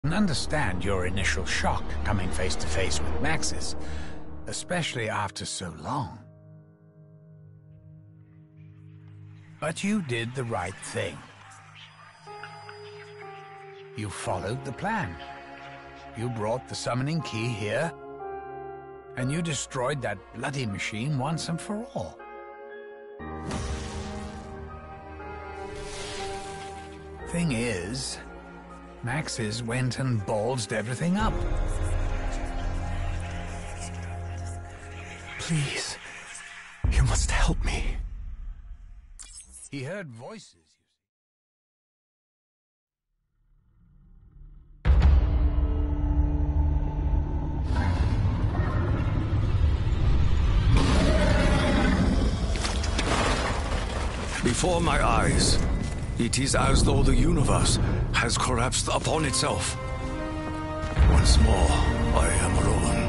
can understand your initial shock coming face to face with Maxis, especially after so long. But you did the right thing. You followed the plan. You brought the summoning key here, and you destroyed that bloody machine once and for all. Thing is, Maxis went and ballsed everything up. Please, you must help me. He heard voices. Before my eyes, it is as though the universe has collapsed upon itself. Once more, I am alone.